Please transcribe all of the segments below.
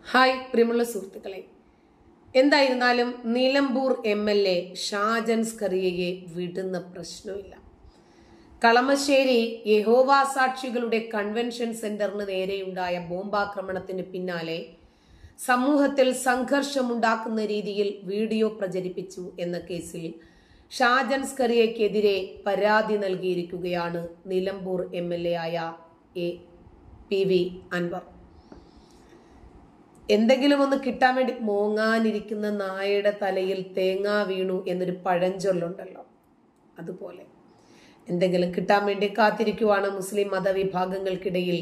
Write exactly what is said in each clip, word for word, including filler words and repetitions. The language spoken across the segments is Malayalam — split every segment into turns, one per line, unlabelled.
ഹായ് പ്രിയമുള്ള സുഹൃത്തുക്കളെ, എന്തായിരുന്നാലും Nilambur M L A Shajan സ്കറിയയെ വിടുന്ന പ്രശ്നമില്ല. കളമശ്ശേരി യഹോവ സാക്ഷികളുടെ കൺവെൻഷൻ സെന്ററിന് നേരെയുണ്ടായ ബോംബാക്രമണത്തിന് പിന്നാലെ സമൂഹത്തിൽ സംഘർഷമുണ്ടാക്കുന്ന രീതിയിൽ വീഡിയോ പ്രചരിപ്പിച്ചു എന്ന കേസിൽ ഷാജൻ സ്കറിയക്കെതിരെ പരാതി നൽകിയിരിക്കുകയാണ് നിലമ്പൂർ എം എൽ എ ആയ എ പി വി അൻവർ. എന്തെങ്കിലും ഒന്ന് കിട്ടാൻ വേണ്ടി മോങ്ങാനിരിക്കുന്ന നായയുടെ തലയിൽ തേങ്ങ വീണു എന്നൊരു പഴഞ്ചൊല്ലുണ്ടല്ലോ, അതുപോലെ എന്തെങ്കിലും കിട്ടാൻ വേണ്ടി കാത്തിരിക്കുവാണ് മുസ്ലിം മതവിഭാഗങ്ങൾക്കിടയിൽ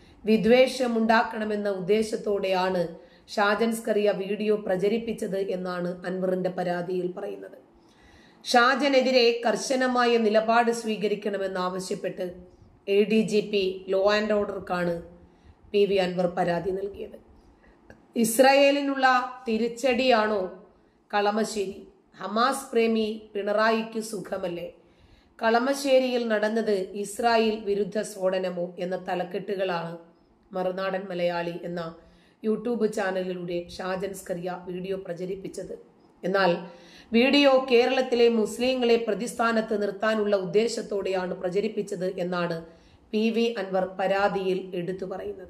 വിദ്വേഷമുണ്ടാക്കണമെന്ന ഉദ്ദേശത്തോടെയാണ് ഷാജൻ സ്കറിയ വീഡിയോ പ്രചരിപ്പിച്ചത് എന്നാണ് അൻവറിന്റെ പരാതിയിൽ പറയുന്നത്. ഷാജനെതിരെ കർശനമായ നിലപാട് സ്വീകരിക്കണമെന്നാവശ്യപ്പെട്ട് A D G P law and ഓർഡർക്കാണ് പി വി അൻവർ പരാതി നൽകിയത്. ഇസ്രായേലിനുള്ള തിരിച്ചടിയാണോ കളമശ്ശേരി? ഹമാസ് പ്രേമി പിണറായിക്ക് സുഖമല്ലേ? കളമശ്ശേരിയിൽ നടന്നത് ഇസ്രായേൽ വിരുദ്ധ സ്ഫോടനമോ എന്ന തലക്കെട്ടുകളാണ് മറുനാടൻ മലയാളി എന്ന യൂട്യൂബ് ചാനലിലൂടെ ഷാജൻ സ്കറിയ വീഡിയോ പ്രചരിപ്പിച്ചത്. എന്നാൽ വീഡിയോ കേരളത്തിലെ മുസ്ലിങ്ങളെ പ്രതിസ്ഥാനത്ത് നിർത്താനുള്ള ഉദ്ദേശത്തോടെയാണ് പ്രചരിപ്പിച്ചത് എന്നാണ് പി വി അൻവർ പരാതിയിൽ എടുത്തു പറയുന്നത്.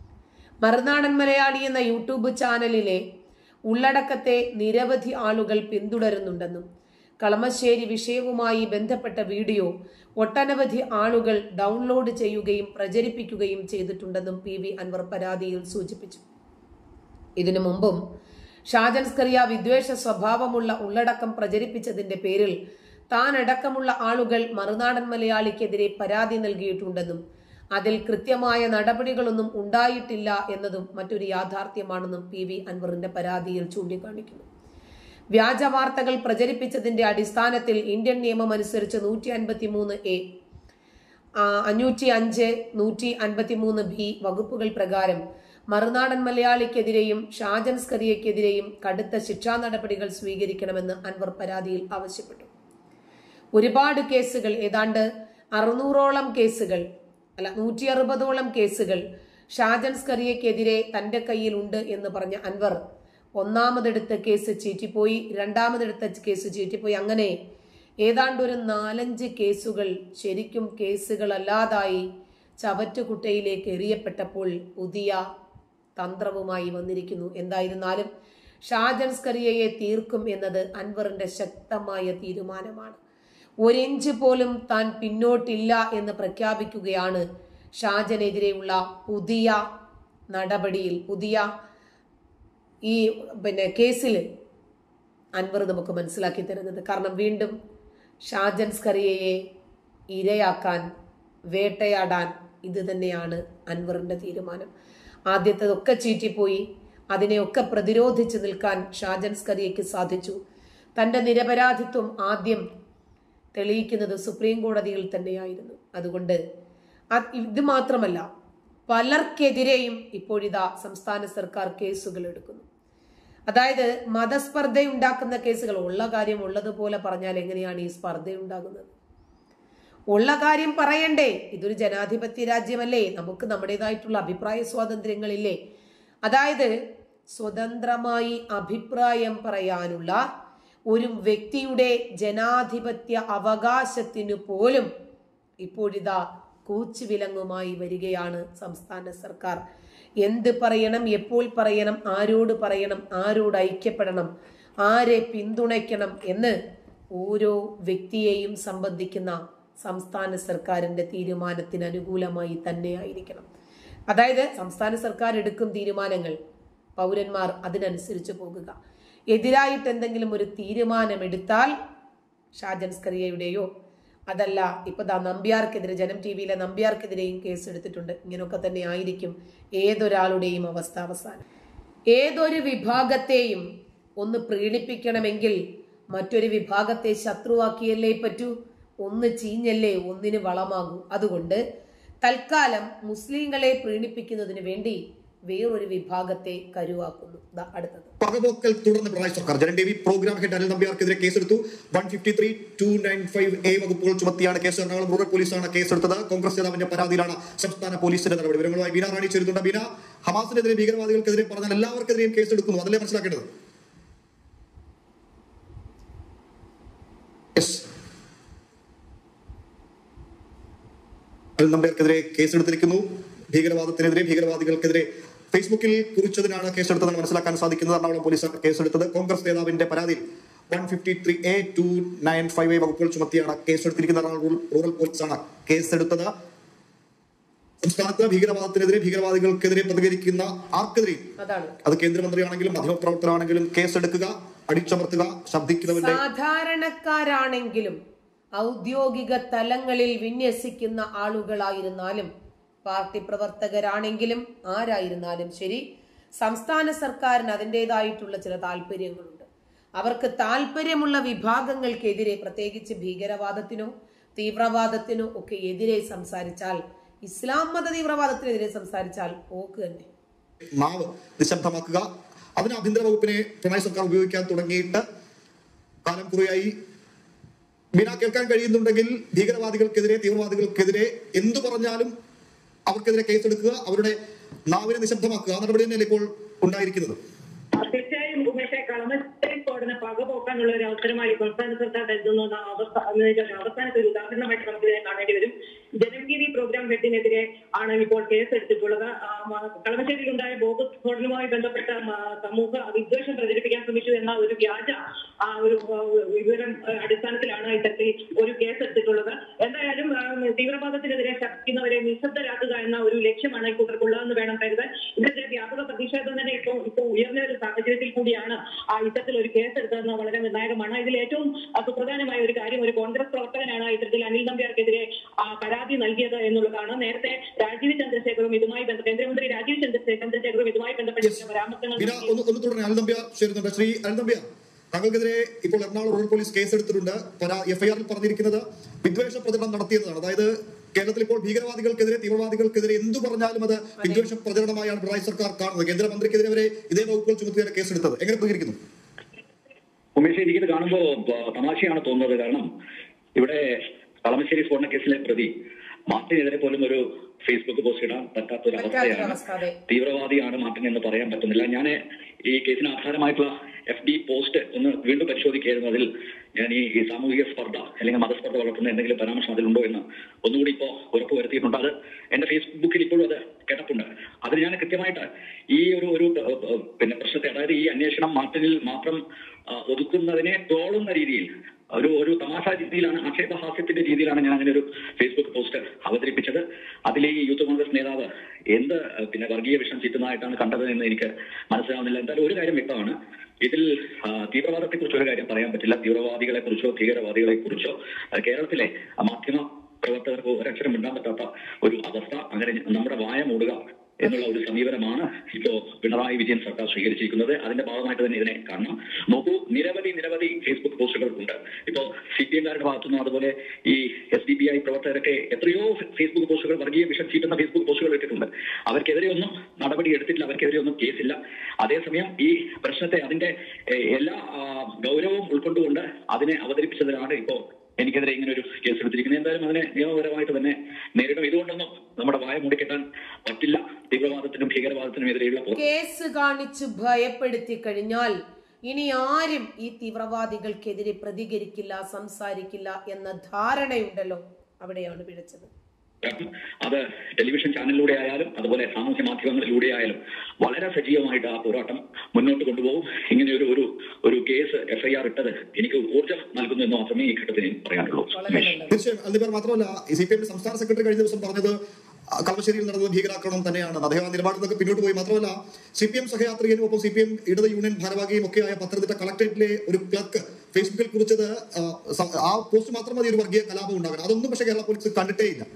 മറുനാടൻ മലയാളി എന്ന യൂട്യൂബ് ചാനലിലെ ഉള്ളടക്കത്തെ നിരവധി ആളുകൾ പിന്തുടരുന്നുണ്ടെന്നും കളമശ്ശേരി വിഷയവുമായി ബന്ധപ്പെട്ട വീഡിയോ ഒട്ടനവധി ആളുകൾ ഡൗൺലോഡ് ചെയ്യുകയും പ്രചരിപ്പിക്കുകയും ചെയ്തിട്ടുണ്ടെന്നും പി വി അൻവർ പരാതിയിൽ സൂചിപ്പിച്ചു. ഇതിനു മുമ്പും ഷാജൻ സ്കറിയ വിദ്വേഷ സ്വഭാവമുള്ള ഉള്ളടക്കം പ്രചരിപ്പിച്ചതിന്റെ പേരിൽ താൻ അടക്കമുള്ള ആളുകൾ മറുനാടൻ മലയാളിക്കെതിരെ പരാതി നൽകിയിട്ടുണ്ടെന്നും അതിൽ കൃത്യമായ നടപടികളൊന്നും ഉണ്ടായിട്ടില്ല എന്നതും മറ്റൊരു യാഥാർത്ഥ്യമാണെന്നും പി വി അൻവറിന്റെ പരാതിയിൽ ചൂണ്ടിക്കാണിക്കുന്നു. വ്യാജ വാർത്തകൾ പ്രചരിപ്പിച്ചതിന്റെ അടിസ്ഥാനത്തിൽ ഇന്ത്യൻ നിയമം അനുസരിച്ച് നൂറ്റി അൻപത്തി മൂന്ന് എ അഞ്ഞൂറ്റി അഞ്ച് നൂറ്റി അൻപത്തി മൂന്ന് ബി വകുപ്പുകൾ പ്രകാരം മറുനാടൻ മലയാളിക്കെതിരെയും ഷാജൻ സ്കറിയക്കെതിരെയും കടുത്ത ശിക്ഷാ നടപടികൾ സ്വീകരിക്കണമെന്ന് അൻവർ പരാതിയിൽ ആവശ്യപ്പെട്ടു. ഒരുപാട് കേസുകൾ, ഏതാണ്ട് അറുന്നൂറോളം കേസുകൾ അല്ല നൂറ്റി അറുപതോളം കേസുകൾ ഷാജൻ സ്കറിയക്കെതിരെ തന്റെ കയ്യിൽ ഉണ്ട് എന്ന് പറഞ്ഞ അൻവർ ഒന്നാമതെടുത്ത കേസ് ചീറ്റിപ്പോയി, രണ്ടാമതെടുത്ത കേസ് ചീറ്റിപ്പോയി, അങ്ങനെ ഏതാണ്ട് ഒരു നാലഞ്ച് കേസുകൾ ശരിക്കും കേസുകളല്ലാതായി ചവറ്റുകുട്ടയിലേക്ക് എറിയപ്പെട്ടപ്പോൾ പുതിയ തന്ത്രവുമായി വന്നിരിക്കുന്നു. എന്തായിരുന്നാലും ഷാജൻ സ്കറിയയെ തീർക്കും എന്നത് അൻവറിന്റെ ശക്തമായ തീരുമാനമാണ്. ഒരിഞ്ച് പോലും താൻ പിന്നോട്ടില്ല എന്ന് പ്രഖ്യാപിക്കുകയാണ് ഷാജനെതിരെയുള്ള പുതിയ നടപടിയിൽ, പുതിയ ഈ പിന്നെ കേസിൽ അൻവർ നമുക്ക് മനസ്സിലാക്കി തരുന്നത്. കാരണം വീണ്ടും ഷാജൻ സ്കറിയയെ ഇരയാക്കാൻ, വേട്ടയാടാൻ ഇത് തന്നെയാണ് അൻവറിന്റെ തീരുമാനം. ആദ്യത്തതൊക്കെ ചീറ്റിപ്പോയി, അതിനെയൊക്കെ പ്രതിരോധിച്ചു നിൽക്കാൻ ഷാജൻ സ്കറിയയ്ക്ക് സാധിച്ചു. തന്റെ നിരപരാധിത്വം ആദ്യം തെളിയിക്കുന്നത് സുപ്രീം കോടതിയിൽ തന്നെയായിരുന്നു. അതുകൊണ്ട് ഇത് മാത്രമല്ല, പലർക്കെതിരെയും ഇപ്പോഴിതാ സംസ്ഥാന സർക്കാർ കേസുകൾ എടുക്കുന്നു. അതായത് മതസ്പർദ്ധയുണ്ടാക്കുന്ന കേസുകൾ. ഉള്ള കാര്യം ഉള്ളതുപോലെ പറഞ്ഞാൽ എങ്ങനെയാണ് ഈ സ്പർദ്ധ ഉണ്ടാകുന്നത്? ഉള്ള കാര്യം പറയണ്ടേ? ഇതൊരു ജനാധിപത്യ രാജ്യമല്ലേ? നമുക്ക് നമ്മുടേതായിട്ടുള്ള അഭിപ്രായ സ്വാതന്ത്ര്യങ്ങളില്ലേ? അതായത് സ്വതന്ത്രമായി അഭിപ്രായം പറയാനുള്ള ഒരു വ്യക്തിയുടെ ജനാധിപത്യ അവകാശത്തിനു പോലും ഇപ്പോഴിതാ കൂച്ചുവിലങ്ങുമായി വരികയാണ് സംസ്ഥാന സർക്കാർ. എന്ത് പറയണം, എപ്പോൾ പറയണം, ആരോട് പറയണം, ആരോട് ഐക്യപ്പെടണം, ആരെ പിന്തുണയ്ക്കണം എന്ന് ഓരോ വ്യക്തിയെയും സംബന്ധിക്കുന്ന സംസ്ഥാന സർക്കാരിന്റെ തീരുമാനത്തിന് അനുകൂലമായി തന്നെ ആയിരിക്കണം. അതായത് സംസ്ഥാന സർക്കാർ എടുക്കും തീരുമാനങ്ങൾ, പൗരന്മാർ അതിനനുസരിച്ച് പോകുക. എതിരായിട്ട് എന്തെങ്കിലും ഒരു തീരുമാനമെടുത്താൽ ഷാജൻ സ്കറിയയുടെയോ അതല്ല ഇപ്പൊ ദാ നമ്പ്യാർക്കെതിരെ, ജനം ടി വിയിലെ നമ്പ്യാർക്കെതിരെയും കേസ് എടുത്തിട്ടുണ്ട്. ഇങ്ങനെയൊക്കെ തന്നെ ആയിരിക്കും ഏതൊരാളുടെയും അവസ്ഥ അവസാനം. ഏതൊരു വിഭാഗത്തെയും ഒന്ന് പ്രീണിപ്പിക്കണമെങ്കിൽ മറ്റൊരു വിഭാഗത്തെ ശത്രുവാക്കിയല്ലേ പറ്റൂ. ഒന്ന് ചീഞ്ഞല്ലേ ഒന്നിന് വളമാകൂ. അതുകൊണ്ട് തൽക്കാലം മുസ്ലിങ്ങളെ പ്രീണിപ്പിക്കുന്നതിന് വേണ്ടി വേറൊരു വിഭാഗത്തെ കരുവാക്കുന്നു. അടുത്തത്
പകപോക്കൽ തുടർന്ന് പിണറായി സർക്കാർ. Janam T V programme head Anil നമ്പ്യാർക്കെതിരെ കേസെടുത്തു. One fifty three two nine five A വകുപ്പുകൾ ചുമത്തിയാണ് കേസ്. എറണാകുളം റൂറൽ പോലീസാണ് കേസെടുത്തത്. കോൺഗ്രസ് നേതാവിന്റെ പരാതിയിലാണ് സംസ്ഥാന പോലീസിന്റെ നടപടി. വിവരങ്ങളുമായി ബീന റാണി ചേരുന്നുണ്ട്. ബീന, ഹമാസിനെതിരെ ഭീകരവാദികൾക്കെതിരെ പറഞ്ഞാൽ എല്ലാവർക്കെതിരെയും കേസെടുക്കുന്നു, അതല്ലേ മനസ്സിലാക്കേണ്ടത്? അനിൽ നമ്പ്യാർക്കെതിരെ കേസെടുത്തിരിക്കുന്നു. ഭീകരവാദത്തിനെതിരെ ഭീകരവാദികൾക്കെതിരെ ഫേസ്ബുക്കിൽ കുറിച്ചതിനാണ് കേസെടുത്തതെന്ന് മനസ്സിലാക്കാൻ സാധിക്കുന്നത്. എറണാകുളം പോലീസാണ് കേസെടുത്തത്. കോൺഗ്രസ് നേതാവിന്റെ പരാതിയിൽ one fifty three A two nine five A വകുപ്പുകൾ ചുമത്തിയാണ് കേസെടുത്തിരിക്കുന്നത്. എറണാകുളം റൂറൽ പോലീസാണ് കേസെടുത്തത്. സംസ്ഥാനത്ത് ഭീകരവാദത്തിനെതിരെ ഭീകരവാദികൾക്കെതിരെ പ്രതികരിക്കുന്ന ആർക്കെതിരെയും, അത് കേന്ദ്രമന്ത്രിയാണെങ്കിലും മാധ്യമപ്രവർത്തകരാണെങ്കിലും കേസെടുക്കുക, അടിച്ചമർത്തുക, ശബ്ദിക്കുന്നവരുടെ
സാധാരണക്കാരാണെങ്കിലും ഔദ്യോഗിക തലങ്ങളിൽ വിന്യസിക്കുന്ന ആളുകളായിരുന്നാലും പാർട്ടി പ്രവർത്തകരാണെങ്കിലും ആരായിരുന്നാലും ശരി, സംസ്ഥാന സർക്കാരിന് അതിൻ്റെതായിട്ടുള്ള ചില താല്പര്യങ്ങളുണ്ട്. അവർക്ക് താല്പര്യമുള്ള വിഭാഗങ്ങൾക്കെതിരെ, പ്രത്യേകിച്ച് ഭീകരവാദത്തിനോ തീവ്രവാദത്തിനോ ഒക്കെ എതിരെ സംസാരിച്ചാൽ, ഇസ്ലാം മത തീവ്രവാദത്തിനെതിരെ സംസാരിച്ചാൽ പോക്ക് തന്നെ.
നാവ് നിശബ്ദമാക്കുക. അതിന് ആഭ്യന്തര വകുപ്പിനെ പിണറായി സർക്കാർ ഉപയോഗിക്കാൻ തുടങ്ങിയിട്ട് കാലം കുറയായി. ബീന, കേൾക്കാൻ കഴിയുന്നുണ്ടെങ്കിൽ ഭീകരവാദികൾക്കെതിരെ തീവ്രവാദികൾക്കെതിരെ എന്തു പറഞ്ഞാലും അവർക്കെതിരെ കേസെടുക്കുക, അവരുടെ നാവിനെ നിശബ്ദമാക്കുക. ആ നടപടി തന്നെയല്ലേ ഇപ്പോൾ ഉണ്ടായിരിക്കുന്നത്?
തീർച്ചയായും ഉമേഷെ, കളമശ്ശേരി സ്ഫോടന പകപോക്കാനുള്ള ഒരു അവസരമായി സംസ്ഥാന സർക്കാർ കരുതുന്ന അവസാനത്തെ ഒരു ഉദാഹരണമായിട്ട് നമുക്ക് ഇതിനെ കാണേണ്ടി വരും. ജനം ടി വി പ്രോഗ്രാം ഹെഡിനെതിരെ ആണ് ഇപ്പോൾ കേസെടുത്തിട്ടുള്ളത്. കളമശ്ശേരിയിലുണ്ടായ ബോംബ് സ്ഫോടനവുമായി ബന്ധപ്പെട്ട സമൂഹ വിദ്വേഷം പ്രചരിപ്പിക്കാൻ ശ്രമിച്ചു എന്ന ഒരു വ്യാജ ആ ഒരു വിവരം അടിസ്ഥാനത്തിലാണ് ഇത്തരത്തിൽ ഒരു കേസെടുത്തിട്ടുള്ളത്. എന്തായാലും തീവ്രവാദത്തിനെതിരെ ശബ്ദിക്കുന്നവരെ നിശബ്ദരാക്കുക എന്ന ഒരു ലക്ഷ്യമാണ് ഇക്കൂട്ടർക്കുള്ളതെന്ന് വേണം കരുതാൻ. ഇതിന്റെ വ്യാപക പ്രതിഷേധം തന്നെ ഇപ്പോൾ ഇപ്പോൾ ഉയർന്ന ഒരു സാഹചര്യത്തിൽ കൂടിയാണ് ആ ഇത്തരത്തിൽ ഒരു കേസെടുത്തതെന്ന് വളരെ നിർണായകമാണ്. ഇതിൽ ഏറ്റവും സുപ്രധാനമായ ഒരു കാര്യം, ഒരു കോൺഗ്രസ് പ്രവർത്തകനാണ് ഇത്തരത്തിൽ അനിൽ നമ്പ്യാർക്കെതിരെ പരാതി നൽകിയത് എന്നുള്ളതാണ്. നേരത്തെ രാജീവ് ചന്ദ്രശേഖറും ഇതുമായി ബന്ധപ്പെട്ട് കേന്ദ്രമന്ത്രി രാജീവ് ചന്ദ്രശേഖറും ഇതുമായി ബന്ധപ്പെട്ട പരാമർശങ്ങൾ
ശ്രീ അനിൽ നമ്പ്യാർ, താങ്കൾക്കെതിരെ ഇപ്പോൾ എറണാകുളം റൂറൽ പോലീസ് കേസെടുത്തിട്ടുണ്ട്. എഫ്ഐആറിൽ പറഞ്ഞിരിക്കുന്നത് വിദ്വേഷ പ്രചരണം നടത്തിയതാണ്. അതായത് കേരളത്തിൽ ഇപ്പോൾ ഭീകരവാദികൾക്കെതിരെ തീവ്രവാദികൾക്കെതിരെ എന്തു പറഞ്ഞാലും അത് വിദ്വേഷ പ്രചരണമായാണ് പിണറായി സർക്കാർ കാണുന്നത്. കേന്ദ്രമന്ത്രിക്കെതിരെ വരെ ഇതേ വകുപ്പുകൾ ചുമത്തിയാണ് കേസെടുത്തത്. എങ്ങനെ പ്രതികരിക്കുന്നു?
ഉമേഷ്, എനിക്കിത് കാണുമ്പോൾ തമാശയാണ് തോന്നുന്നത്. കാരണം ഇവിടെ കളമശ്ശേരി സ്ഫോടന കേസിലെ പ്രതി മാർട്ടിനെതിരെ പോലും ഒരു ഫേസ്ബുക്ക് പോസ്റ്റ് ഇടാൻ പറ്റാത്ത ഒരു അവസ്ഥയാണ്. തീവ്രവാദിയാണ് മാർട്ടിൻ എന്ന് പറയാൻ പറ്റുന്നില്ല. ഞാൻ ഈ കേസിന് ആധാരമായിട്ടുള്ള എഫ് ഡി പോസ്റ്റ് ഒന്ന് വീണ്ടും പരിശോധിക്കുകയായിരുന്നു. അതിൽ ഞാൻ ഈ സാമൂഹിക സ്പർദ്ധ അല്ലെങ്കിൽ മതസ്പർദ്ധ വളർത്തുന്ന എന്തെങ്കിലും പരാമർശം അതിലുണ്ടോ എന്ന് ഒന്നുകൂടി ഇപ്പോൾ ഉറപ്പ് വരുത്തിയിട്ടുണ്ട്. അത് എന്റെ ഫേസ്ബുക്കിൽ ഇപ്പോഴും അത് കിടപ്പുണ്ട്. അതിൽ ഞാൻ കൃത്യമായിട്ട് ഈ ഒരു ഒരു പിന്നെ പ്രശ്നത്തെ, അതായത് ഈ അന്വേഷണം മാർട്ടിനിൽ മാത്രം ഒതുക്കുന്നതിനെ തോളുന്ന രീതിയിൽ ഒരു ഒരു തമാശ രീതിയിലാണ്, ആക്ഷേപഹാസ്യത്തിന്റെ രീതിയിലാണ് ഞാൻ അങ്ങനെ ഒരു ഫേസ്ബുക്ക് പോസ്റ്റ് അവതരിപ്പിച്ചത്. അതിൽ ഈ യൂത്ത് കോൺഗ്രസ് നേതാവ് എന്ത് പിന്നെ വർഗീയ വിഷം ചീറ്റുന്നതായിട്ടാണ് കണ്ടത് എന്ന് എനിക്ക് മനസ്സിലാവുന്നില്ല. എന്തായാലും ഒരു കാര്യം വ്യക്തമാണ്, ഇതിൽ തീവ്രവാദത്തെ കുറിച്ച് ഒരു കാര്യം പറയാൻ പറ്റില്ല. തീവ്രവാദികളെ കുറിച്ചോ ഭീകരവാദികളെ കുറിച്ചോ കേരളത്തിലെ മാധ്യമ പ്രവർത്തകർക്ക് ഒരക്ഷരം മിണ്ടാൻ പറ്റാത്ത ഒരു അവസ്ഥ, അങ്ങനെ നമ്മുടെ വായ മൂടുക എന്നുള്ള ഒരു സമീപനമാണ് ഇപ്പോ പിണറായി വിജയൻ സർക്കാർ സ്വീകരിച്ചിരിക്കുന്നത്. അതിന്റെ ഭാഗമായിട്ട് തന്നെ ഇതിനെ കാണണം. നോക്കൂ, നിരവധി നിരവധി ഫേസ്ബുക്ക് പോസ്റ്റുകൾ ഉണ്ട്. ഇപ്പോ സി പി എംകാരുടെ ഭാഗത്തുനിന്നും അതുപോലെ ഈ എസ് ഡി പി ഐ പ്രവർത്തകരൊക്കെ എത്രയോ ഫേസ്ബുക്ക് പോസ്റ്റുകൾ, വർഗീയ വിഷം ചീറ്റുന്ന ഫേസ്ബുക്ക് പോസ്റ്റുകൾ ഇട്ടിട്ടുണ്ട്. അവർക്കെതിരെ ഒന്നും നടപടി എടുത്തിട്ടില്ല, അവർക്കെതിരെ ഒന്നും കേസില്ല. അതേസമയം ഈ പ്രശ്നത്തെ അതിന്റെ എല്ലാ ഗൗരവവും ഉൾക്കൊണ്ടുകൊണ്ട് അതിനെ അവതരിപ്പിച്ചതിലാണ് ഇപ്പോ എനിക്കെതിരെ ഇങ്ങനെ ഒരു കേസ് എടുത്തിരിക്കുന്നത്. എന്തായാലും അതിനെ നിയമപരമായിട്ട് തന്നെ നേരിടും. ഇതുകൊണ്ടൊന്നും നമ്മുടെ വായ മൂടിക്കെട്ടാൻ പറ്റില്ല. തീവ്രവാദത്തിനും ഭീകരവാദത്തിനും എതിരെയുള്ള
കേസ് കാണിച്ചു ഭയപ്പെടുത്തി കഴിഞ്ഞാൽ ഇനി ആരും ഈ തീവ്രവാദികൾക്കെതിരെ പ്രതികരിക്കില്ല, സംസാരിക്കില്ല എന്ന ധാരണയുണ്ടല്ലോ, അവിടെയാണ് പിഴച്ചത്.
അത് ടെലിവിഷൻ ചാനലിലൂടെ ആയാലും അതുപോലെ സാമൂഹ്യ മാധ്യമങ്ങളിലൂടെ ആയാലും വളരെ സജീവമായിട്ട് ആ പോരാട്ടം മുന്നോട്ട് കൊണ്ടുപോകും. ഇങ്ങനെ ഒരു ഒരു ഒരു കേസ് എഫ്ഐആർ ഇട്ടത് എനിക്ക് ഊർജ്ജം നൽകുന്നു എന്ന് മാത്രമേ ഈ ഘട്ടത്തിൽ പറയാനുള്ളൂ.
തീർച്ചയായും അതിൽ മാത്രമല്ല, സി പി എം സംസ്ഥാന സെക്രട്ടറി കഴിഞ്ഞ ദിവസം പറഞ്ഞത് കളമശ്ശേരിയിൽ നടന്നത് ഭീകരാക്രമണം തന്നെയാണ്. അദ്ദേഹം ആ നിലപാടിൽ നിന്നൊക്കെ പിന്നോട്ട് പോയി. മാത്രമല്ല, സി പി എം സഹയാത്രികനും ഒപ്പം സി പി എം ഇടത് യൂണിയൻ ഭാരവാഹിയും ഒക്കെയായ പത്തനംതിട്ട കളക്ടറേറ്റിലെ ഒരു ക്ലർക്ക് ഫേസ്ബുക്കിൽ കുറിച്ചത് ആ പോസ്റ്റ് മാത്രം മതി ഒരു വർഗീയ കലാപം ഉണ്ടാകാൻ. അതൊന്നും പക്ഷേ കേരള പോലീസ് കണ്ടിട്ടേ ഇല്ല.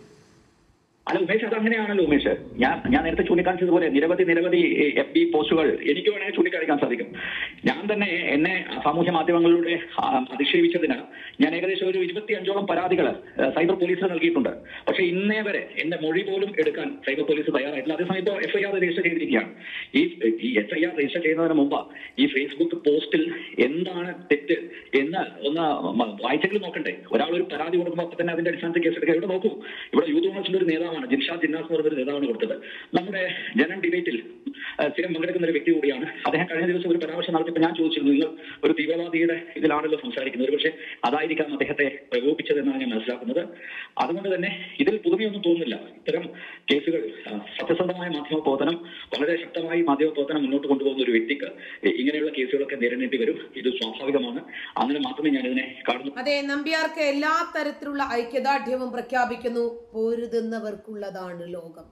അല്ല ഉമേഷ്, അത് അങ്ങനെയാണല്ലോ ഉമേഷ്. ഞാൻ ഞാൻ നേരത്തെ ചൂണ്ടിക്കാണിച്ചതുപോലെ നിരവധി നിരവധി എഫ് ബി പോസ്റ്റുകൾ എനിക്ക് വേണമെങ്കിൽ ചൂണ്ടിക്കാണിക്കാൻ സാധിക്കും. ഞാൻ തന്നെ എന്നെ സാമൂഹ്യ മാധ്യമങ്ങളിലൂടെ അധിക്ഷേപിച്ചതിന് ഞാൻ ഏകദേശം ഒരു ഇരുപത്തി അഞ്ചോളം പരാതികൾ സൈബർ പോലീസിന് നൽകിയിട്ടുണ്ട്. പക്ഷെ ഇന്നേ വരെ എന്റെ മൊഴി പോലും എടുക്കാൻ സൈബർ പോലീസ് തയ്യാറായിട്ടില്ല. അതേസമയം ഇപ്പോൾ എഫ്ഐആർ രജിസ്റ്റർ ചെയ്തിരിക്കുകയാണ്. ഈ ഈ എഫ്ഐആർ രജിസ്റ്റർ ചെയ്യുന്നതിന് മുമ്പ് ഈ ഫേസ്ബുക്ക് പോസ്റ്റിൽ എന്താണ് തെറ്റ് എന്ന് ഒന്ന് വായിച്ചെങ്കിലും നോക്കണ്ടേ. ഒരാൾ ഒരു പരാതി കൊടുക്കുമ്പോൾ അപ്പൊ തന്നെ അതിന്റെ അടിസ്ഥാനത്തിൽ കേസെടുക്കുക. ഇവിടെ നോക്കൂ, ഇവിടെ യൂത്ത് കോൺഗ്രസിന്റെ ഒരു നേതാവ് നേതാവാണ്, ജിൻഷാദ് ജിന്നാസ് എന്ന് പറഞ്ഞൊരു നേതാവാണ് കൊടുത്തത്. നമ്മുടെ ജനം ഡിബേറ്റിൽ സ്ഥിരം പങ്കെടുക്കുന്ന ഒരു വ്യക്തി കൂടിയാണ് അദ്ദേഹം. കഴിഞ്ഞ ദിവസം ഒരു പരാമർശം നടത്തിയപ്പോൾ ഞാൻ ചോദിച്ചിരുന്നു, നിങ്ങൾ ഒരു തീവ്രവാദിയുടെ ഇതിലാണല്ലോ സംസാരിക്കുന്നത്, ഒരു പക്ഷേ അതായിരിക്കാം അദ്ദേഹത്തെ പ്രകോപിപ്പിച്ചതെന്നാണ് ഞാൻ മനസ്സിലാക്കുന്നത്. അതുകൊണ്ട് തന്നെ ഇതിൽ പുതുമയൊന്നും തോന്നുന്നില്ല. ഇത്തരം കേസുകൾ സത്യസന്ധമായ മാധ്യമ പ്രവർത്തനം, വളരെ ശക്തമായി മാധ്യമ പ്രവർത്തനം മുന്നോട്ട് കൊണ്ടുപോകുന്ന ഒരു വ്യക്തിക്ക് ഇങ്ങനെയുള്ള കേസുകളൊക്കെ നേരിടേണ്ടി വരും. ഇത് സ്വാഭാവികമാണ്. അങ്ങനെ മാത്രമേ ഞാൻ ഇതിനെ കാണുന്നു.
അതെ, നമ്പ്യാർക്ക് എല്ലാ തരത്തിലുള്ള ഐക്യദാർഢ്യവും പ്രഖ്യാപിക്കുന്നു. പോരുതുന്നവർക്കുള്ളതാണ് ലോകം.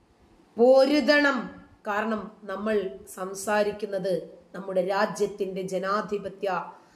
പോരുതണം. കാരണം നമ്മൾ സംസാരിക്കുന്നത് നമ്മുടെ രാജ്യത്തിന്റെ ജനാധിപത്യ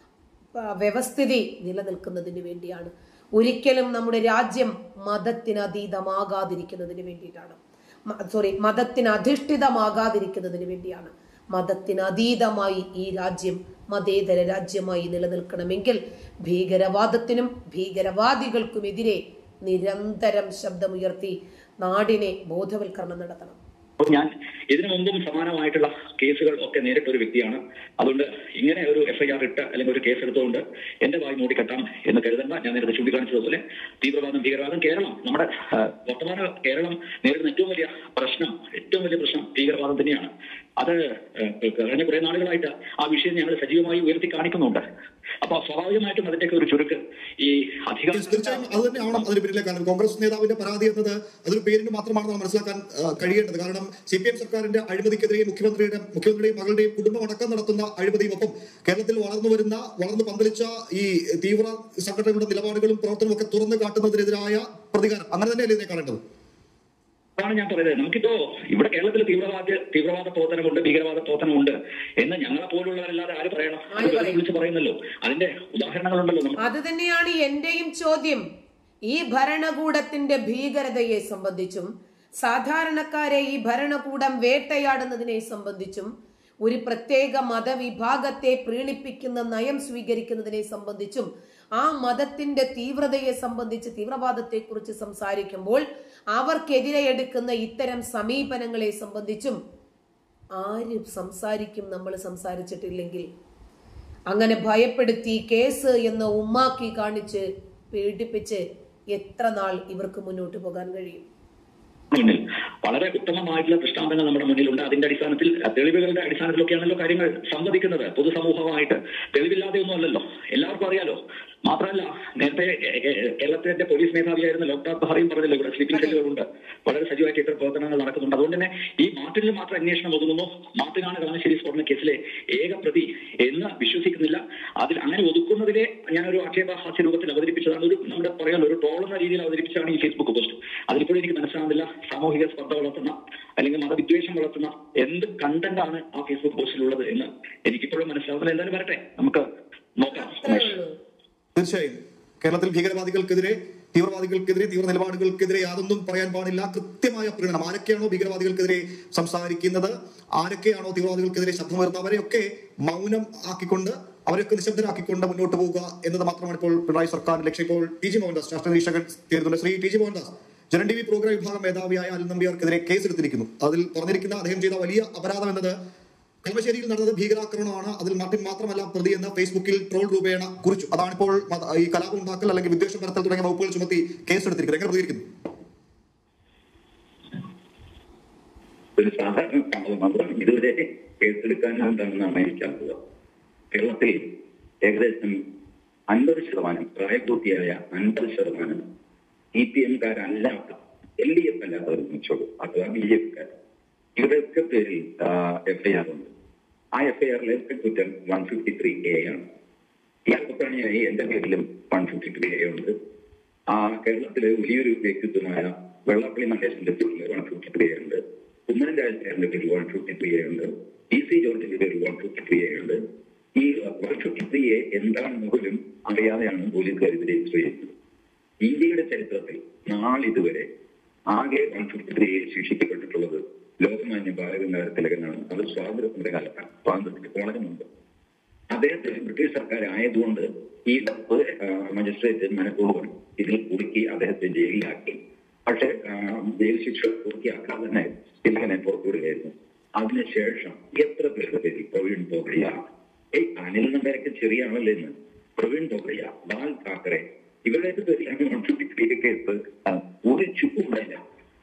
വ്യവസ്ഥിതി നിലനിൽക്കുന്നതിന് വേണ്ടിയാണ്. ഒരിക്കലും നമ്മുടെ രാജ്യം മതത്തിന് അതീതമാകാതിരിക്കുന്നതിന് വേണ്ടിയിട്ടാണ്. സോറി മതത്തിന് അധിഷ്ഠിതമാകാതിരിക്കുന്നതിന് വേണ്ടിയാണ്. മതത്തിന് അതീതമായി ഈ രാജ്യം മതേതര രാജ്യമായി നിലനിൽക്കണമെങ്കിൽ ഭീകരവാദത്തിനും ഭീകരവാദികൾക്കുമെതിരെ നിരന്തരം ശബ്ദമുയർത്തി നാടിനെ ബോധവൽക്കരണം നടത്തണം.
ഞാൻ ഇതിനു മുമ്പും സമാനമായിട്ടുള്ള കേസുകൾ ഒക്കെ നേരിട്ട ഒരു വ്യക്തിയാണ്. അതുകൊണ്ട് ഇങ്ങനെ ഒരു എഫ്ഐആർ ഇട്ട് അല്ലെങ്കിൽ ഒരു കേസ് എടുത്തുകൊണ്ട് എന്റെ വായി മൂടിക്കെട്ടാം എന്ന് കരുതണ്ട. ഞാൻ നേരത്തെ ചൂണ്ടിക്കാണിച്ചതുപോലെ തീവ്രവാദം, ഭീകരവാദം, കേരളം, നമ്മുടെ വർത്തമാന കേരളം നേരിടുന്ന ഏറ്റവും വലിയ പ്രശ്നം ഏറ്റവും വലിയ പ്രശ്നം ഭീകരവാദം തന്നെയാണ്. അത് കഴിഞ്ഞ കുറെ നാളുകളായിട്ട് ആ വിഷയം ഞങ്ങൾ സജീവമായി ഉയർത്തി കാണിക്കുന്നുണ്ട്. അപ്പൊ സ്വാഭാവികമായിട്ടും അതിന്റെയൊക്കെ ഒരു ചുരുക്ക് ഈ അധികാരം
തീർച്ചയായും അത് തന്നെയാവണം അതിന് പിന്നിലേക്കാണ്. കോൺഗ്രസ് നേതാവിന്റെ പരാതി എന്നത് അതൊരു പേരിന് മാത്രമാണ് നമ്മൾ മനസ്സിലാക്കാൻ കഴിയേണ്ടത്. കാരണം സി പി എം സർക്കാരിന്റെ അഴിമതിക്കെതിരെയും മുഖ്യമന്ത്രിയുടെ മുഖ്യമന്ത്രിയുടെയും മകളുടെയും കുടുംബം അടക്കം നടത്തുന്ന അഴിമതിയും ഒപ്പം കേരളത്തിൽ വളർന്നു വരുന്ന വളർന്നു പന്തലിച്ച ഈ തീവ്ര സംഘടനകളുടെ നിലപാടുകളും പ്രവർത്തനവും ഒക്കെ തുറന്നു കാട്ടുന്നതിനെതിരായ പ്രതികാരം അങ്ങനെ തന്നെയല്ലേ ഇതിനെ കാണേണ്ടത്?
അതാണ് ഞാൻ പറയുന്നത്. നമുക്കിപ്പോ ഇവിടെ കേരളത്തിൽ തീവ്രവാദ തീവ്രവാദ പ്രവർത്തനമുണ്ട്, ഭീകരവാദ പ്രവർത്തനമുണ്ട് എന്ന് ഞങ്ങളെ പോലുള്ളവരല്ലാതെ ആര് പറയണം? വിളിച്ച് പറയുന്നല്ലോ. അതിന്റെ ഉദാഹരണങ്ങളുണ്ടല്ലോ.
അത് തന്നെയാണ് എന്റെയും ചോദ്യം. ഈ ഭരണകൂടത്തിന്റെ ഭീകരതയെ സംബന്ധിച്ചും സാധാരണക്കാരെ ഈ ഭരണകൂടം വേട്ടയാടുന്നതിനെ സംബന്ധിച്ചും ഒരു പ്രത്യേക മതവിഭാഗത്തെ പ്രീണിപ്പിക്കുന്ന നയം സ്വീകരിക്കുന്നതിനെ സംബന്ധിച്ചും ആ മതത്തിന്റെ തീവ്രതയെ സംബന്ധിച്ച് തീവ്രവാദത്തെ കുറിച്ച് സംസാരിക്കുമ്പോൾ അവർക്കെതിരെ എടുക്കുന്ന ഇത്തരം സമീപനങ്ങളെ സംബന്ധിച്ചും ആര് സംസാരിക്കും? നമ്മൾ സംസാരിച്ചിട്ടില്ലെങ്കിൽ അങ്ങനെ ഭയപ്പെടുത്തി കേസ് എന്ന ഉമ്മാക്കി കാണിച്ച് പീഡിപ്പിച്ച് എത്ര നാൾ ഇവർക്ക് മുന്നോട്ട് പോകാൻ കഴിയും?
മുന്നിൽ വളരെ ഉത്തമമായിട്ടുള്ള ദൃഷ്ടാന്തങ്ങൾ നമ്മുടെ മുന്നിലുണ്ട്. അതിന്റെ അടിസ്ഥാനത്തിൽ തെളിവുകളുടെ അടിസ്ഥാനത്തിലൊക്കെയാണല്ലോ കാര്യങ്ങൾ സംവദിക്കുന്നത്. പൊതുസമൂഹമായിട്ട് തെളിവില്ലാതെ ഒന്നും അല്ലല്ലോ, എല്ലാവർക്കും അറിയാലോ. മാത്രമല്ല, നേരത്തെ കേരളത്തിന്റെ പോലീസ് മേധാവിയായിരുന്ന ലോക്നാഥ് ബെഹ്റയും പറഞ്ഞല്ലോ, ഇവിടെ സ്ലീപ്പിംഗ് സെല്ലുകളുണ്ട്, വളരെ സജീവമായിട്ട് ഇത്തരം പ്രവർത്തനങ്ങൾ നടക്കുന്നുണ്ട്. അതുകൊണ്ട് തന്നെ ഈ മാർട്ടിനിൽ മാത്രം അന്വേഷണം ഒതുങ്ങുന്നു. മാർട്ടിനാണ് കളമശ്ശേരി സ്ഫോടന കേസിലെ ഏക പ്രതി എന്ന് വിശ്വസിക്കുന്നില്ല. അതിൽ അങ്ങനെ ഒതുക്കുന്നതിലെ ഞാനൊരു ആക്ഷേപഹാസ്യ രൂപത്തിൽ അവതരിപ്പിച്ചതാണ്. ഒരു നമ്മുടെ പറയാൻ ഒരു ട്രോളുന്ന രീതിയിൽ അവതരിപ്പിച്ചാണ് ഈ ഫേസ്ബുക്ക് പോസ്റ്റ്. അതിലിപ്പോഴും എനിക്ക് മനസ്സിലാവുന്നില്ല സാമൂഹിക സ്പർദ്ധ വളർത്തുന്ന അല്ലെങ്കിൽ മതവിദ്വേഷം വളർത്തുന്ന എന്ത് കണ്ടന്റാണ് ആ ഫേസ്ബുക്ക് പോസ്റ്റിലുള്ളത് എന്ന് എനിക്കിപ്പോഴും മനസ്സിലാവുന്നില്ല. എന്തായാലും വരട്ടെ, നമുക്ക് നോക്കാം.
തീർച്ചയായും കേരളത്തിൽ ഭീകരവാദികൾക്കെതിരെ തീവ്രവാദികൾക്കെതിരെ തീവ്ര നിലപാടുകൾക്കെതിരെ യാതൊന്നും പറയാൻ പാടില്ല. കൃത്യമായ പ്രീണനം. ആരൊക്കെയാണോ ഭീകരവാദികൾക്കെതിരെ സംസാരിക്കുന്നത്, ആരൊക്കെയാണോ തീവ്രവാദികൾക്കെതിരെ ശബ്ദമുയർത്തുന്നത്, അവരെയൊക്കെ മൗനം ആക്കിക്കൊണ്ട് അവരൊക്കെ നിശബ്ദരാക്കിക്കൊണ്ട് മുന്നോട്ട് പോകുക എന്നത് മാത്രമാണ് ഇപ്പോൾ പിണറായി സർക്കാരിന്റെ ലക്ഷ്യം. ഇപ്പോൾ ടി ജി മോഹൻദാസ് രാഷ്ട്രീയ നിരീക്ഷകൻ ചേരുന്നുണ്ട്. Shri T G Mohandas, Janam T V programme വിഭാഗം മേധാവിയായ അനിൽ നമ്പ്യാർക്കെതിരെ കേസെടുത്തിരിക്കുന്നു. അതിൽ പറഞ്ഞിരിക്കുന്ന അദ്ദേഹം ചെയ്ത വലിയ അപരാധം എന്നത് കളമശ്ശേരിയിൽ നടന്നത് ഭീകരാക്രമണമാണ്, അതിൽ മാർട്ടിൻ മാത്രമല്ല പ്രതി എന്ന് ഫേസ്ബുക്കിൽ ട്രോൾ രൂപേണ കുറിച്ചു. അതാണിപ്പോൾ ഈ കലാപം ഉണ്ടാക്കൽ അല്ലെങ്കിൽ വിദ്വേഷം പരത്തൽ തുടങ്ങിയ വകുപ്പുകൾ ചുമത്തി കേസെടുത്തിരിക്കുന്നത്. എങ്ങനെ പ്രതികരിക്കുന്നു?
ഒരു സാധാരണ സംഭവം മാത്രം ഇതുവരെ കേസെടുക്കാനുണ്ടെന്നാണ് എനിക്കറിയുക. കേരളത്തിൽ ഏകദേശം അൻപത് ശതമാനം പ്രായപൂർത്തിയായ അൻപത് ശതമാനം സി പി എംകാരല്ലാത്ത എൽ ഡി എഫ് അല്ലാത്തവർ വെച്ചോളൂ, അഥവാ ബി ജെ പിക്കാർ, ഇവരൊക്കെ പേരിൽ എഫ്ഐആർ ഉണ്ട്. ആ എഫ്ഐആറിലെ കുറ്റം വൺ ഫിഫ്റ്റി ത്രീ എ ആണ്. ഇയാൾക്കൊപ്പണിയായി എന്റെ പേരിലും വൺ ഫിഫ്റ്റി ത്രീ എ ഉണ്ട്. ആ കേരളത്തിലെ വലിയൊരു വ്യക്തിത്വമായ വെള്ളാപ്പള്ളി നടേശന്റെ പേരിൽ വൺ ഫിഫ്റ്റി ത്രീ എ ഉണ്ട്. ഉമ്മൻ രാജശേഖരന്റെ പേരിൽ വൺ ഫിഫ്റ്റി ത്രീ എ ഉണ്ട്. പി സി ജോർജിന്റെ പേരിൽ വൺ ഫിഫ്റ്റി ത്രീ എ ഉണ്ട്. ഈ വൺ ഫിഫ്റ്റി ത്രീ എ എന്താണെന്ന് പോലും അറിയാതെയാണ് പോലീസുകാർ ഇത് രജിസ്റ്റർ ചെയ്യുന്നത്. ഇന്ത്യയുടെ ചരിത്രത്തിൽ നാളിതുവരെ ആകെ വൺ ഫിഫ്റ്റി ത്രീ എ ശിക്ഷിക്കപ്പെട്ടിട്ടുള്ളത് ലോകമാന്യ ബാലഗംഗാധര തിലകനാണ്. അത് സ്വാതന്ത്ര്യത്തിന്റെ കാലത്താണ്, സ്വാതന്ത്ര്യത്തിന്റെ വളരെ മുമ്പ്. അദ്ദേഹത്തിന് ബ്രിട്ടീഷ് സർക്കാർ ആയതുകൊണ്ട് ഈ മജിസ്ട്രേറ്റ് മനഃപൂർവ്വം ഇതിൽ കുടുക്കി അദ്ദേഹത്തെ ജയിലിലാക്കി. പക്ഷെ ജയിൽ ശിക്ഷ പൂർത്തിയാക്കാതെ തന്നെ തിലകനെ പുറത്തുവിടുകയായിരുന്നു. അതിനുശേഷം എത്ര പേരുടെ പേരിൽ പ്രവീൺ തോഗഡിയ, ഏയ് അനിൽ നമ്പരൊക്കെ ചെറിയ ആളല്ലേ എന്ന്, പ്രവീൺ തോഗഡിയ, ബാൽ താക്കറെ, ഇവരുടെയൊക്കെ പേരിലാണ് വൺ ഫിഫ്റ്റി ത്രീ കേസ് ഒരു ചുക്കുണ്ടായില്ല.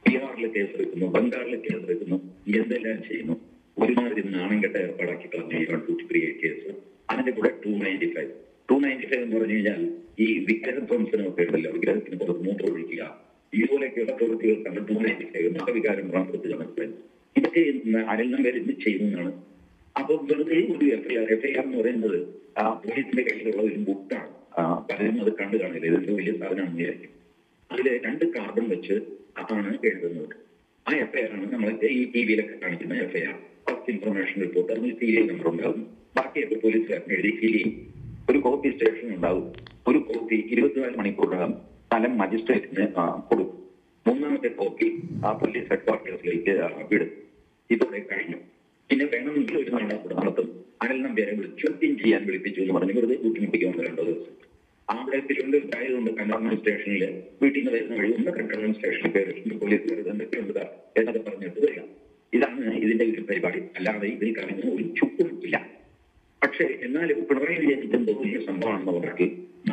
ബീഹാറിൽ കേസെടുക്കുന്നു, ബംഗാളിൽ കേസെടുക്കുന്നു, എന്തെല്ലാം ചെയ്യുന്നു. ഒരുമാതിരി നാണം കെട്ട ഏർപ്പാടാക്കി കളഞ്ഞു ഈ one two three eight case. അതിന്റെ കൂടെ two ninety five two ninety five എന്ന് പറഞ്ഞു കഴിഞ്ഞാൽ ഈ വിഗ്രഹധ്വംസനമൊക്കെ ഉണ്ടല്ലോ, വിഗ്രഹത്തിന് പുറത്ത് മൂത്രം ഒഴിക്കുക, ഇതുപോലെയൊക്കെയുള്ള പ്രവൃത്തികൾക്കാണ് ടു നയൻറ്റി ഫൈവ് മതവികാരം പ്രവർത്തിച്ച് മനസ്സിലായത്. ഇതൊക്കെ അരങ്ങം വരുന്ന ചെയ്യുന്നതാണ്. അപ്പൊ വെറുതെ ഒരു എഫ്ഐആർ എഫ്ഐആർ എന്ന് പറയുന്നത് പോലീസിന്റെ കയ്യിലുള്ള ഒരു ബുക്കാണ്. പലരും അത് കണ്ടു കാണില്ല, ഇതൊക്കെ വലിയ സാധനമാണെന്ന് വിചാരിക്കും. അതില് രണ്ട് കാർബൺ വെച്ച് ആണ് എഴുതുന്നത്. ആ എഫ്ഐആർ ആണ് നമ്മൾ ഈ ടി വിയിലൊക്കെ കാണിക്കുന്ന എഫ്ഐആർ. ഫസ്റ്റ് ഇൻഫർമേഷൻ റിപ്പോർട്ട്, അതിന് സീരിയൽ നമ്പർ ഉണ്ടാകും. ബാക്കിയൊക്കെ പോലീസുകാരൻ എഴുതി ഫിൽ ചെയ്യും. ഒരു കോപ്പി സ്റ്റേഷൻ ഉണ്ടാവും. ഒരു കോപ്പി ഇരുപത്തിനാല് മണിക്കൂറിനകം സ്ഥലം മജിസ്ട്രേറ്റിന് കൊടുക്കും. മൂന്നാമത്തെ കോപ്പി ആ പോലീസ് ഹെഡ് ക്വാർട്ടേഴ്സിലേക്ക് വിടും. ഇതോടെ കഴിഞ്ഞു. പിന്നെ വേണമെങ്കിൽ ഒരു നാളെ കൂടെ നടത്തും. അനിൽ നമ്പ്യാരെ വിളിച്ച് ചോദ്യം ചെയ്യാൻ വിളിപ്പിച്ചു എന്ന് പറഞ്ഞ് വെറുതെ ബുദ്ധിമുട്ടിക്കുമെന്ന് രണ്ടോ ദിവസം. അവിടെ തിരുവനന്തപുരത്തായതുകൊണ്ട് കന്റോൺമെന്റ് സ്റ്റേഷനിൽ വീട്ടിൽ നിന്ന് വരുന്ന വഴി ഒന്ന് കന്റോൺമെന്റ് സ്റ്റേഷനിൽ കയറി പോലീസ് കയറി എന്തൊക്കെയുണ്ട് എന്നൊക്കെ പറഞ്ഞിട്ട് വരിക. ഇതാണ് ഇതിന്റെ ഒരു പരിപാടി. അല്ലാതെ ഇതിൽ കാണുന്ന ഒരു ചുക്കും ഇല്ല. പക്ഷേ എന്നാലും പിണറായി വിജയൻ എന്തോ വലിയ സംഭവമാണെന്ന് പറഞ്ഞിട്ട്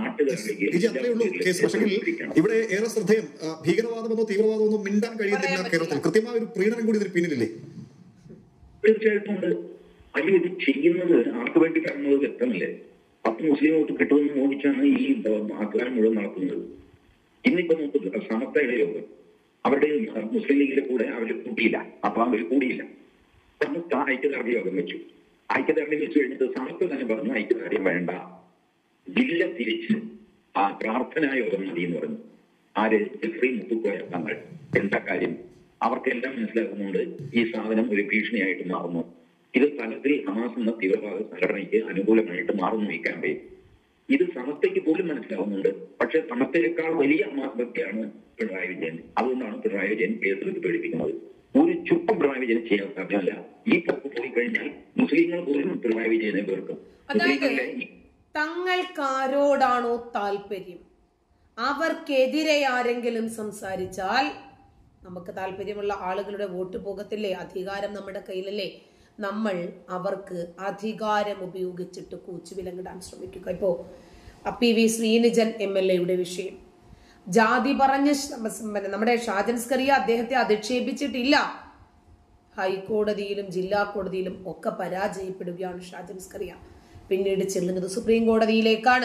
ഇവിടെ ഏറെ ശ്രദ്ധേയം ഭീകരവാദമെന്നോ തീവ്രവാദമെന്നോ മിണ്ടാൻ കഴിയുന്നില്ല കേരളത്തിൽ. കൃത്യമായ ഒരു പ്രീണനം കൂടി ഇതിന് പിന്നിലില്ലേ?
തീർച്ചയായിട്ടും ഉണ്ട്. അയ്യോ, ഇത് ചെയ്യുന്നത് ആർക്ക് വേണ്ടിയിട്ടാണെന്നത് വ്യക്തമല്ലേ? പത്ത് മുസ്ലിം വോട്ട് കിട്ടുമെന്ന് മോഹിച്ചാണ് ഈ ആക്രമണം മുഴുവൻ നടത്തുന്നത്. ഇന്നിപ്പോ നോക്കുന്നത് സമസ്തയുടെ യോഗം, അവരുടെ മുസ്ലിം ലീഗിന്റെ കൂടെ അവർ കൂട്ടിയില്ല. അപ്പൊ അവർ കൂടിയില്ല. സമസ്ത ഐക്യദാർഢ്യ യോഗം വെച്ചു. ഐക്യദാർഢ്യം വെച്ച് കഴിഞ്ഞിട്ട് സമസ്ത തന്നെ പറഞ്ഞു ഐക്യദാർഢ്യം വേണ്ട, ജില്ല തിരിച്ച് ആ പ്രാർത്ഥനാ യോഗം മതി എന്ന് പറഞ്ഞു. ആര്? ജെഫ്രി മുത്തുക്കോയ തങ്ങൾ. എന്താ കാര്യം? അവർക്കെല്ലാം മനസ്സിലാക്കുന്നുണ്ട് ഈ സാധനം ഒരു ഭീഷണിയായിട്ട് മാറുന്നു. ഇത് തലത്തിൽ ഹമാസ് എന്ന തീവ്രവാദ സംഘടനയ്ക്ക് അനുകൂലമായിട്ട് മാറുന്നു ഈ ക്യാമ്പയിൻ. ഇത് സമസ്തയ്ക്ക് പോലും മനസ്സിലാവുന്നുണ്ട്. പക്ഷെ സമസ്തയേക്കാൾ വലിയ ഹമാസ് പിണറായി വിജയൻ. അതുകൊണ്ടാണ് പിണറായി വിജയൻ കേസെടുത്ത് പേടിപ്പിക്കുന്നത്. ഒരു ചുക്കും പിണറായി വിജയൻ ചെയ്യാൻ സാധ്യമല്ല. ഈ പോക്ക് പോയി കഴിഞ്ഞാൽ മുസ്ലിങ്ങൾ പോലും പിണറായി വിജയനെ വെറുക്കും.
തങ്ങൾക്കാരോടാണോ താല്പര്യം, അവർക്കെതിരെ ആരെങ്കിലും സംസാരിച്ചാൽ നമുക്ക് താല്പര്യമുള്ള ആളുകളുടെ വോട്ട് പോകത്തില്ലേ? അധികാരം നമ്മുടെ കയ്യിലല്ലേ? നമ്മൾ അവർക്ക് അധികാരം ഉപയോഗിച്ചിട്ട് കൂച്ചുവിലങ്ങിടാൻ ശ്രമിക്കുക. ഇപ്പോ P V Sreenijan M L എയുടെ വിഷയം, ജാതി പറഞ്ഞ് നമ്മുടെ ഷാജൻ സ്കറിയ അദ്ദേഹത്തെ അധിക്ഷേപിച്ചിട്ടില്ല. ഹൈക്കോടതിയിലും ജില്ലാ കോടതിയിലും ഒക്കെ പരാജയപ്പെടുകയാണ് ഷാജൻ സ്കറിയ. പിന്നീട് ചെല്ലുന്നത് സുപ്രീം കോടതിയിലേക്കാണ്.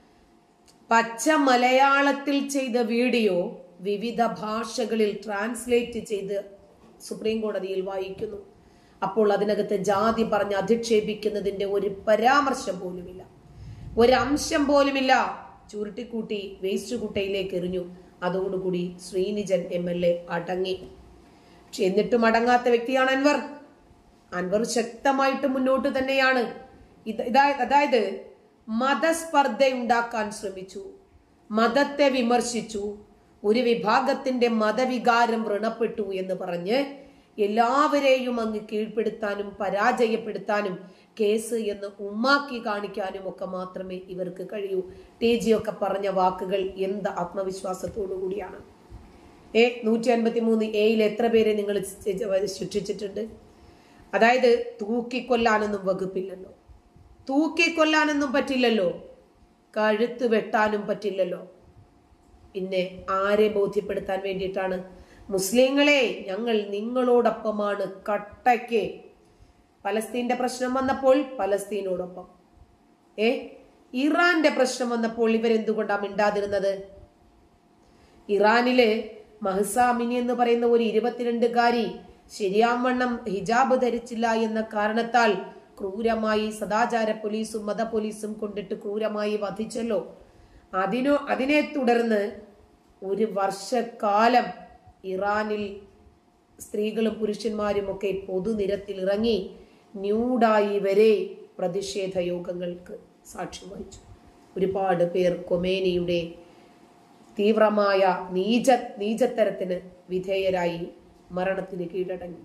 പച്ച മലയാളത്തിൽ ചെയ്ത വീഡിയോ വിവിധ ഭാഷകളിൽ ട്രാൻസ്ലേറ്റ് ചെയ്ത് സുപ്രീം കോടതിയിൽ വായിക്കുന്നു. അപ്പോൾ അതിനകത്ത് ജാതി പറഞ്ഞ് അധിക്ഷേപിക്കുന്നതിന്റെ ഒരു പരാമർശം പോലുമില്ല, ഒരംശം പോലുമില്ല. ചുരുട്ടിക്കൂട്ടി വേസ്റ്റ് കുട്ടയിലേക്ക് എറിഞ്ഞു. അതോടുകൂടി ശ്രീനിജൻ എം എൽ എ അടങ്ങി. പക്ഷെ എന്നിട്ടും അടങ്ങാത്ത വ്യക്തിയാണ് അൻവർ. അൻവർ ശക്തമായിട്ട് മുന്നോട്ട് തന്നെയാണ്. അതായത് മതസ്പർദ്ധ ഉണ്ടാക്കാൻ ശ്രമിച്ചു, മതത്തെ വിമർശിച്ചു, ഒരു വിഭാഗത്തിന്റെ മതവികാരം വ്രണപ്പെട്ടു എന്ന് പറഞ്ഞ് എല്ലാവരെയും അങ്ങ് കീഴ്പ്പെടുത്താനും പരാജയപ്പെടുത്താനും കേസ് എന്ന് ഉമ്മാക്കി കാണിക്കാനും ഒക്കെ മാത്രമേ ഇവർക്ക് കഴിയൂ. ടി ജി ഒക്കെ പറഞ്ഞ വാക്കുകൾ എന്ത് ആത്മവിശ്വാസത്തോടു കൂടിയാണ്. ഏ നൂറ്റി അൻപത്തി മൂന്ന് എയിൽ എത്ര പേരെ നിങ്ങൾ ശിക്ഷിച്ചിട്ടുണ്ട്? അതായത് തൂക്കിക്കൊല്ലാനൊന്നും വകുപ്പില്ലല്ലോ, തൂക്കിക്കൊല്ലാനൊന്നും പറ്റില്ലല്ലോ, കഴുത്ത് വെട്ടാനും പറ്റില്ലല്ലോ. പിന്നെ ആരെ ബോധ്യപ്പെടുത്താൻ വേണ്ടിയിട്ടാണ്? മുസ്ലിങ്ങളെ, ഞങ്ങൾ നിങ്ങളോടൊപ്പമാണ് കട്ടയ്ക്ക്. പലസ്തീന്റെ പ്രശ്നം വന്നപ്പോൾ പലസ്തീനോടൊപ്പം. ഏ ഇറാന്റെ പ്രശ്നം വന്നപ്പോൾ ഇവരെന്തുകൊണ്ടാണ് മിണ്ടാതിരുന്നത്? ഇറാനില് മഹ്സാമിനി എന്ന് പറയുന്ന ഒരു ഇരുപത്തിരണ്ടുകാരി ശരിയാവണ്ണം ഹിജാബ് ധരിച്ചില്ല എന്ന കാരണത്താൽ ക്രൂരമായി സദാചാര പോലീസും മത പോലീസും കൊണ്ടിട്ട് ക്രൂരമായി വധിച്ചല്ലോ. അതിനോ അതിനെ തുടർന്ന് ഒരു വർഷക്കാലം ഇറാനിൽ സ്ത്രീകളും പുരുഷന്മാരും ഒക്കെ പൊതുനിരത്തിൽ ഇറങ്ങി ന്യൂഡായി വരെ പ്രതിഷേധ യോഗങ്ങൾക്ക് സാക്ഷ്യം വഹിച്ചു. ഒരുപാട് പേർ കൊമേനിയുടെ തീവ്രമായ നീച നീചത്തരത്തിന് വിധേയരായി മരണത്തിന് കീഴടങ്ങി.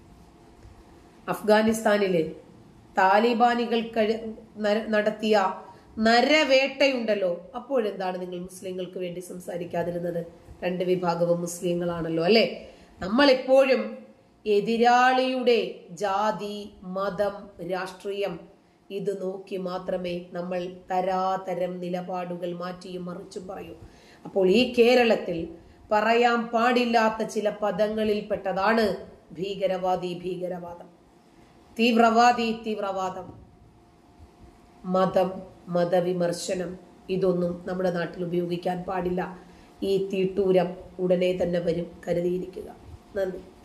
അഫ്ഗാനിസ്ഥാനില് താലിബാനികൾ കഴി നടത്തിയ നരവേട്ടയുണ്ടല്ലോ, അപ്പോഴെന്താണ് നിങ്ങൾ മുസ്ലിങ്ങൾക്ക് വേണ്ടി സംസാരിക്കാതിരുന്നത്? രണ്ട് വിഭാഗവും മുസ്ലിങ്ങളാണല്ലോ അല്ലെ? നമ്മൾ എപ്പോഴും എതിരാളിയുടെ ജാതി, മതം, രാഷ്ട്രീയം ഇത് നോക്കി മാത്രമേ നമ്മൾ തരാതരം നിലപാടുകൾ മാറ്റിയും മറിച്ചും പറയൂ. അപ്പോൾ ഈ കേരളത്തിൽ പറയാൻ പാടില്ലാത്ത ചില പദങ്ങളിൽപ്പെട്ടതാണ് ഭീകരവാദി ഭീകരവാദം, തീവ്രവാദി തീവ്രവാദം, മതം, മതവിമർശനം, ഇതൊന്നും നമ്മുടെ നാട്ടിൽ ഉപയോഗിക്കാൻ പാടില്ല. ഈ തീട്ടൂരം ഉടനെ തന്നെ വരും, കരുതിയിരിക്കുക. നന്ദി.